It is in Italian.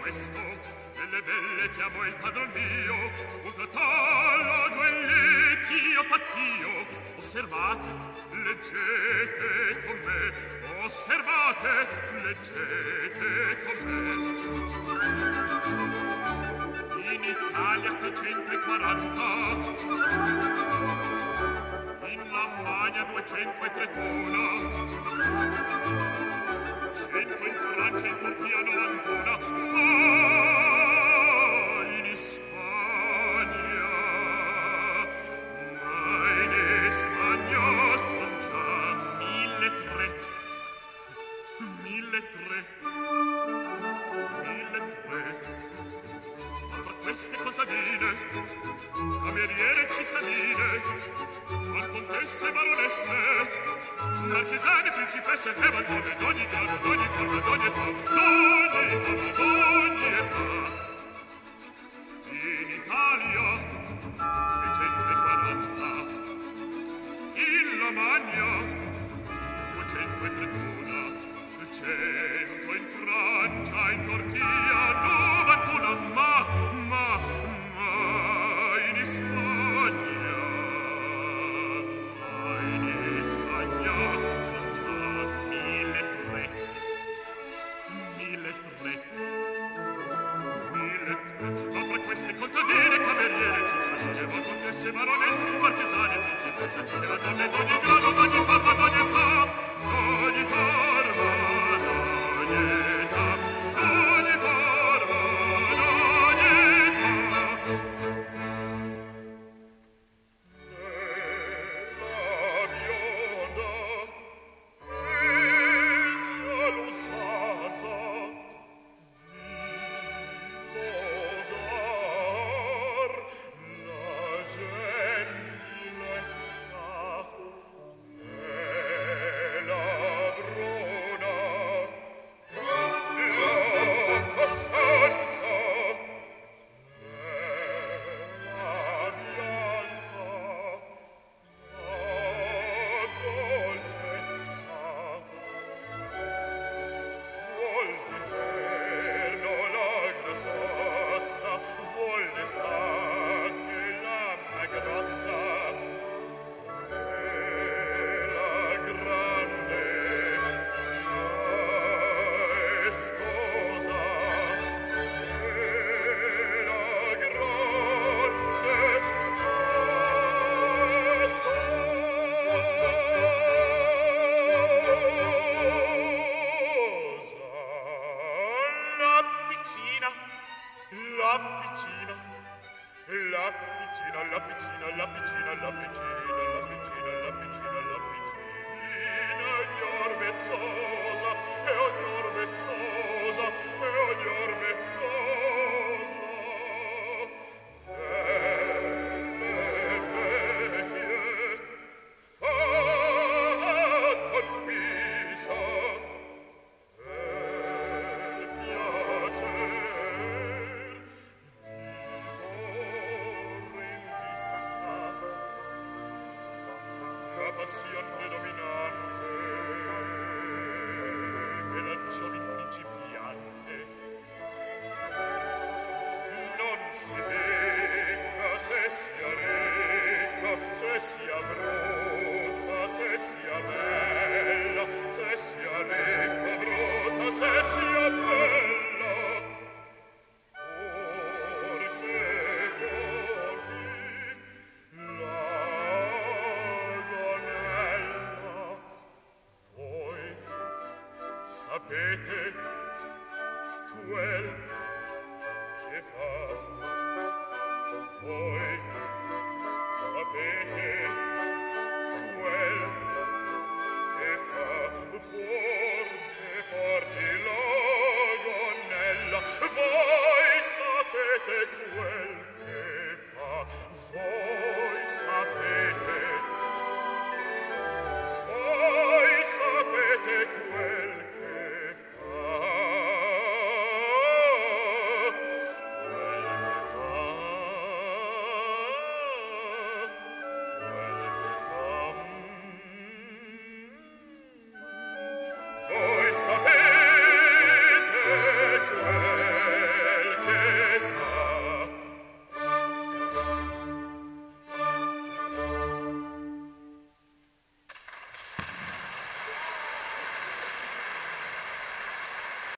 questo, delle belle chiamo il padron mio, un catalogo e l'echio fatt'io. Osservate, leggete con me, osservate, leggete con me. In Italia 640, in Lamagna 231, 100 in Francia, in Turchia 91, ma in Spagna son già 1.300. Ma tra queste contadine, cameriere e cittadine, con contesse e baronesse, marchesane, principesse, e valvole d'ogni grado, d'ogni forma, d'ogni età, d'ogni età. In Italia 640, in Lamagna 231, 100 in Francia, in Turchia 91, ma in Spagna son già 1.300. Ma fra queste contadine, cameriere, cittadine, ma contesse, baronesse, marchesane, principesse, e la donne d'ogni grado, d'ogni forma, d'ogni età, d'ogni forma, d'ogni età, d'ogni forma, d'ogni età. La bionda e l'usanza di lodar la gentilezza e la bruna, la costanza e la bianca, la dolcezza. Vuol d'inverno la grassata, vuol d'estate la magnotta, e la grande maestosa, e la grande maestosa. La piccina, la piccina, la piccina, la piccina, la piccina, la piccina, la piccina, la piccina, la piccina, ognor vezzosa, e ognor vezzosa, e ognor vezzosa. Delle vecchie fa colpisa, per piacer vorrei in vista la passion predominante e la giovin principiante. Non si becca se sia ricca, se sia brutta, se sia bella, se sia ricca, brutta, se sia bella. Porche porti la gonella, voi sapete quel che fa, voi sapete quel che fa. Porche porti la gonella, voi sapete quel che fa, voi sapete quel